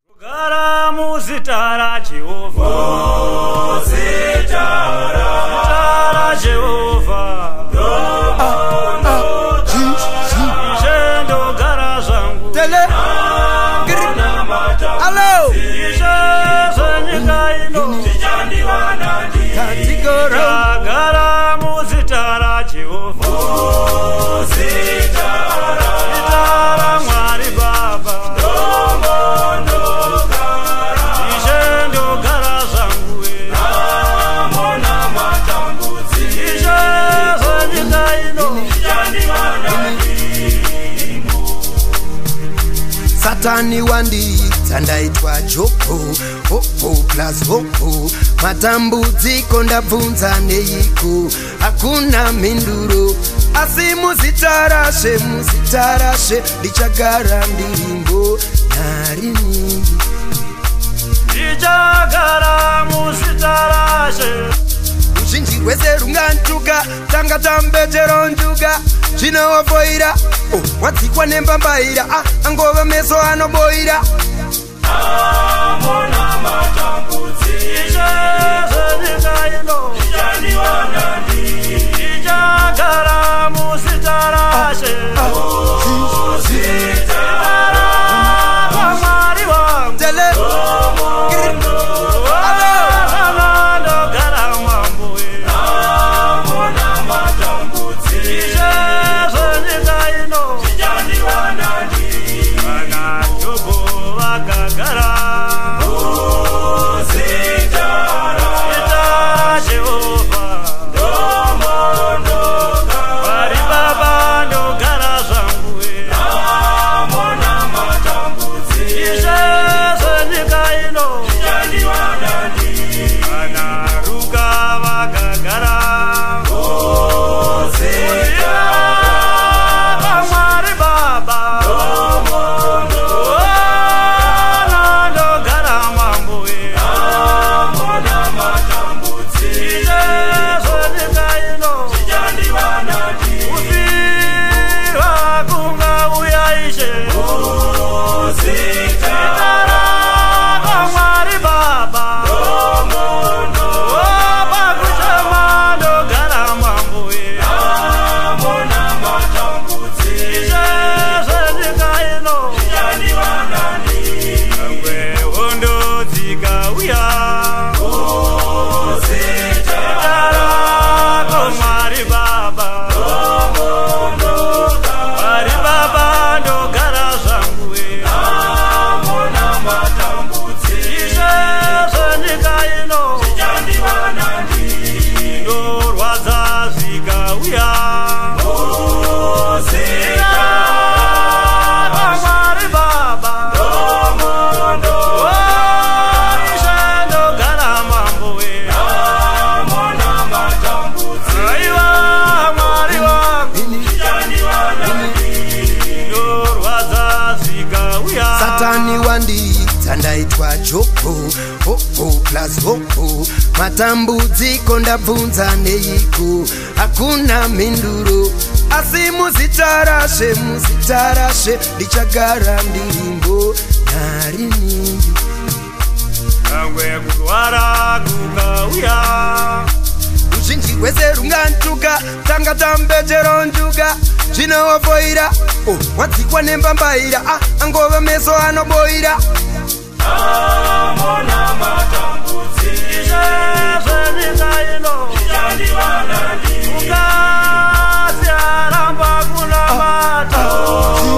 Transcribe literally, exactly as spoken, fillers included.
Gara muzitara Jehovah, muzitara Jehovah. Ijendo gara zangu tele hello ijendo nyikaino tijani wanandi katigoro gara muzitara Jehovah, muzitara itara mwari baba ndomondo gara ijendo gara zangu amona matambuzi ijendo nyikaino tijani wanandi. Satani wandi tandaitwa Jopo Hopo plus Hopo matambudziko ndabvunza neiko hakuna minduro asi muzitarashe muzitarashe ndichagara ndirimbo nari nyingi ndichagara muzitarashe uzhinji hwese rungantuka tanga tambechero njuga zvinovoira oh, wadzikwa nembambaira ah, angova meso anoboira amona matambudzi ichezvenikaino ichaniwanani ichagara muzitarashe muzitara vamwari vangu tele ndogara mwambo amona matambudzi ichezvenikaino ichaniwanani vana Jobo vakagara muzitara itara Jehovah ndomondo vari baba ndogara zvangu amona matambudzi ichezvenyika ino ichaniwanani vana Ruka vakagara muzitara vamwari baba ndomondo ndogara mwambo amona matambudzi ichezvenyika ino ichaniwanani kufirwa kungauya ishe muzitara vamwari baba ndomondo pakuchema ndogara mwambo amona matambudzi ichezvenyika ino ichaniwanani angwe hondo dzikauya muzitara komwari baba ndomondo vari baba ndogara zvangu amona matambudzi ichezvenyika ino ichaniwanani ndorwadza zvikauya muzitara vamwari baba ndomondo ndogara mwambo amona matambudzi aiwa mwari wangu ichaniwanani ndorwadza zvikauya. Satani wandi tandaitwa Jopo Hopo plus Hopo matambudziko ndabvunza neiko hakuna minduro asi muzitarashe muzitarashe ndichagara ndirimbo nari nyingi angwe kurwara kukauya uzhinji hwese rungantuka tanga tambechero njuga zvinovoira oh, wadzikwa nembambaira ah, angova meso anoboira amona matambudzi ichezvenyika ino ichaniwanani mukadzi aramba kunamata